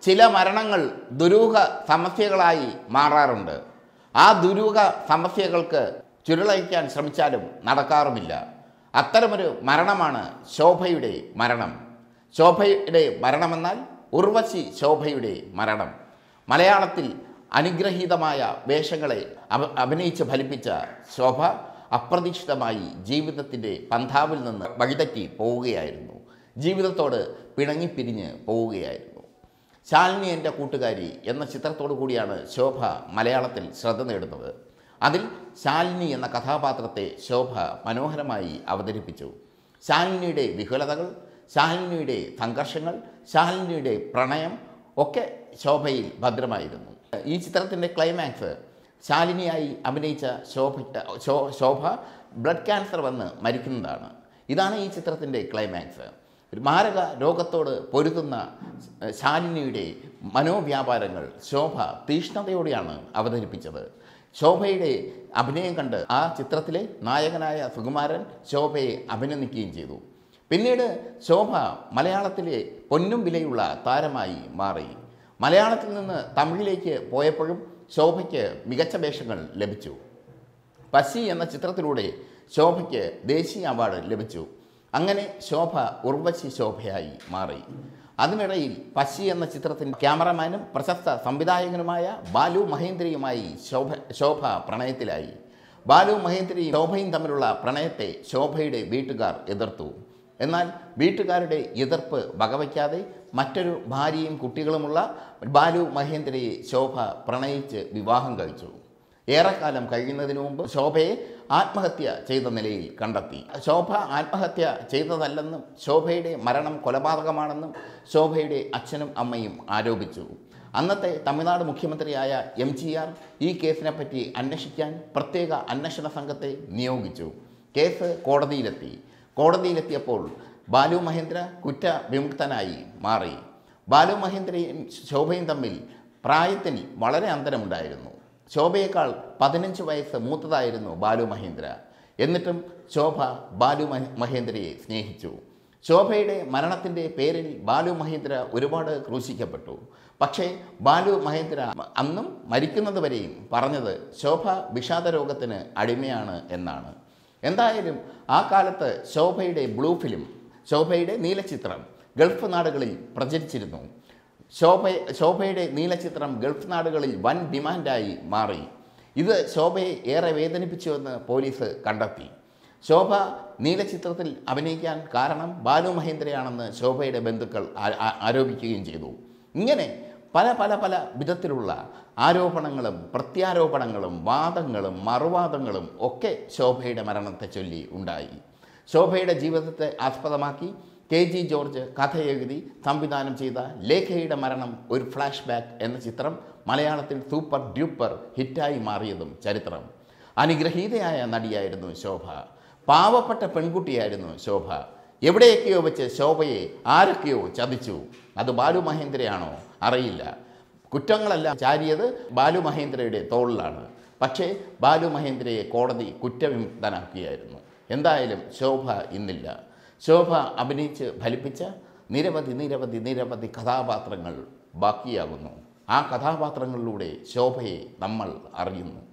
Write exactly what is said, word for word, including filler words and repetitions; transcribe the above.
ചില മരണങ്ങൾ ദുരൂഹ സമസ്യകളായി മാറാറുണ്ട്. ആ ദുരൂഹ സമസ്യകൾക്ക് ചുരുളഴിക്കാൻ ശ്രമിച്ചാലും നടക്കാറുമില്ല. അത്തരമൊരു മരണമാണ് ശോഭയുടെ മരണം. ശോഭയുടെ മരണമെന്നാൽ ഉർവശി ശോഭയുടെ മരണം. മലയാളത്തിൽ അനുഗ്രഹീതമായ വേഷങ്ങളെ അഭിനയിച്ച് ഫലിപ്പിച്ച ശോഭ അപ്രതീക്ഷിതമായി ജീവിതത്തിൻ്റെ പന്ഥാവിൽ നിന്ന് വഴിതെറ്റി പോവുകയായിരുന്നു. ജീവിതത്തോട് പിണങ്ങിപ്പിരിഞ്ഞ് പോവുകയായിരുന്നു. ശാലിനി എൻ്റെ കൂട്ടുകാരി എന്ന ചിത്രത്തോടു കൂടിയാണ് ശോഭ മലയാളത്തിൽ ശ്രദ്ധ നേടുന്നത്. അതിൽ ശാലിനി എന്ന കഥാപാത്രത്തെ ശോഭ മനോഹരമായി അവതരിപ്പിച്ചു. ശാലിനിയുടെ വിഹുലതകൾ, ശാലിനിയുടെ സംഘർഷങ്ങൾ, ശാലിനിയുടെ പ്രണയം ഒക്കെ ശോഭയിൽ ഭദ്രമായിരുന്നു. ഈ ചിത്രത്തിൻ്റെ ക്ലൈമാക്സ് ശാലിനിയായി അഭിനയിച്ച ശോഭ ശോഭ ബ്ലഡ് ക്യാൻസർ വന്ന് മരിക്കുന്നതാണ്. ഇതാണ് ഈ ചിത്രത്തിൻ്റെ ക്ലൈമാക്സ്. ഒരു മാരക രോഗത്തോട് പൊരുതുന്ന ശാലിനിയുടെ മനോവ്യാപാരങ്ങൾ ശോഭ തീഷ്ണതയോടെയാണ് അവതരിപ്പിച്ചത്. ശോഭയുടെ അഭിനയം കണ്ട് ആ ചിത്രത്തിലെ നായകനായ സുകുമാരൻ ശോഭയെ അഭിനന്ദിക്കുകയും ചെയ്തു. പിന്നീട് ശോഭ മലയാളത്തിലെ പൊന്നും വിലയുള്ള താരമായി മാറി. മലയാളത്തിൽ നിന്ന് തമിഴിലേക്ക് പോയപ്പോഴും ശോഭയ്ക്ക് മികച്ച വേഷങ്ങൾ ലഭിച്ചു. പശി എന്ന ചിത്രത്തിലൂടെ ശോഭയ്ക്ക് ദേശീയ അവാർഡ് ലഭിച്ചു. അങ്ങനെ ശോഭ ഉർവശി ശോഭയായി മാറി. അതിനിടയിൽ പശി എന്ന ചിത്രത്തിൻ്റെ ക്യാമറമാനും പ്രശസ്ത സംവിധായകനുമായ ബാലു മഹേന്ദ്രയുമായി ശോഭ ശോഭ പ്രണയത്തിലായി. ബാലു മഹേന്ദ്രയും ശോഭയും തമ്മിലുള്ള പ്രണയത്തെ ശോഭയുടെ വീട്ടുകാർ എതിർത്തു. എന്നാൽ വീട്ടുകാരുടെ എതിർപ്പ് വകവയ്ക്കാതെ മറ്റൊരു ഭാര്യയും കുട്ടികളുമുള്ള ബാലു മഹേന്ദ്രയെ ശോഭ പ്രണയിച്ച് വിവാഹം കഴിച്ചു. ഏറെക്കാലം കഴിയുന്നതിന് മുമ്പ് ശോഭയെ ആത്മഹത്യ ചെയ്ത നിലയിൽ കണ്ടെത്തി. ശോഭ ആത്മഹത്യ ചെയ്തതല്ലെന്നും ശോഭയുടെ മരണം കൊലപാതകമാണെന്നും ശോഭയുടെ അച്ഛനും അമ്മയും ആരോപിച്ചു. അന്നത്തെ തമിഴ്നാട് മുഖ്യമന്ത്രിയായ എം ജി ആർ ഈ കേസിനെപ്പറ്റി അന്വേഷിക്കാൻ പ്രത്യേക അന്വേഷണ സംഘത്തെ നിയോഗിച്ചു. കേസ് കോടതിയിലെത്തി. കോടതിയിലെത്തിയപ്പോൾ ബാലു മഹേന്ദ്ര കുറ്റവിമുക്തനായി മാറി. ബാലു മഹേന്ദ്രയും ശോഭയും തമ്മിൽ പ്രായത്തിൽ വളരെ അന്തരമുണ്ടായിരുന്നു. ശോഭയേക്കാൾ പതിനഞ്ച് വയസ്സ് മൂത്തതായിരുന്നു ബാലു മഹേന്ദ്ര. എന്നിട്ടും ശോഭ ബാലു മഹേന്ദ്രയെ സ്നേഹിച്ചു. ശോഭയുടെ മരണത്തിൻ്റെ പേരിൽ ബാലു മഹേന്ദ്ര ഒരുപാട് ക്രൂശിക്കപ്പെട്ടു. പക്ഷേ ബാലു മഹേന്ദ്ര അന്നും മരിക്കുന്നത് വരെയും പറഞ്ഞത് ശോഭ വിഷാദ രോഗത്തിന് അടിമയാണ് എന്നാണ്. എന്തായാലും ആ കാലത്ത് ശോഭയുടെ ബ്ലൂ ഫിലിം, ശോഭയുടെ നീലച്ചിത്രം ഗൾഫ് നാടുകളിൽ പ്രചരിച്ചിരുന്നു. ശോഭ ശോഭയുടെ നീലച്ചിത്രം ഗൾഫ് നാടുകളിൽ വൻ ഡിമാൻഡായി മാറി. ഇത് ശോഭയെ ഏറെ വേദനിപ്പിച്ചുവെന്ന് പോലീസ് കണ്ടെത്തി. ശോഭ നീലച്ചിത്രത്തിൽ അഭിനയിക്കാൻ കാരണം ബാലു മഹേന്ദ്രയാണെന്ന് ശോഭയുടെ ബന്ധുക്കൾ ആരോപിക്കുകയും ചെയ്തു. ഇങ്ങനെ പല പല പല വിധത്തിലുള്ള ആരോപണങ്ങളും പ്രത്യാരോപണങ്ങളും വാദങ്ങളും മറുവാദങ്ങളും ഒക്കെ ശോഭയുടെ മരണത്തെ ചൊല്ലി ഉണ്ടായി. ശോഭയുടെ ജീവിതത്തെ ആസ്പദമാക്കി കെ ജി ജോർജ് കഥ എഴുതി സംവിധാനം ചെയ്ത ലേഖയുടെ മരണം ഒരു ഫ്ലാഷ് ബാക്ക് എന്ന ചിത്രം മലയാളത്തിൽ സൂപ്പർ ഡ്യൂപ്പർ ഹിറ്റായി മാറിയതും ചരിത്രം. അനുഗ്രഹീതയായ നടിയായിരുന്നു ശോഭ. പാവപ്പെട്ട പെൺകുട്ടിയായിരുന്നു ശോഭ. എവിടെയൊക്കെയോ വെച്ച് ശോഭയെ ആരൊക്കെയോ ചതിച്ചു. അത് ബാലു മഹേന്ദ്രയാണോ അറിയില്ല. കുറ്റങ്ങളെല്ലാം ചാരിയത് ബാലു മഹേന്ദ്രയുടെ തോളിലാണ്. പക്ഷേ ബാലു മഹേന്ദ്രയെ കോടതി കുറ്റവിമുക്തനാക്കിയായിരുന്നു. എന്തായാലും ശോഭ ഇന്നില്ല. ശോഭ അഭിനയിച്ച് ഫലിപ്പിച്ച നിരവധി നിരവധി നിരവധി കഥാപാത്രങ്ങൾ ബാക്കിയാകുന്നു. ആ കഥാപാത്രങ്ങളിലൂടെ ശോഭയെ നമ്മൾ അറിയുന്നു.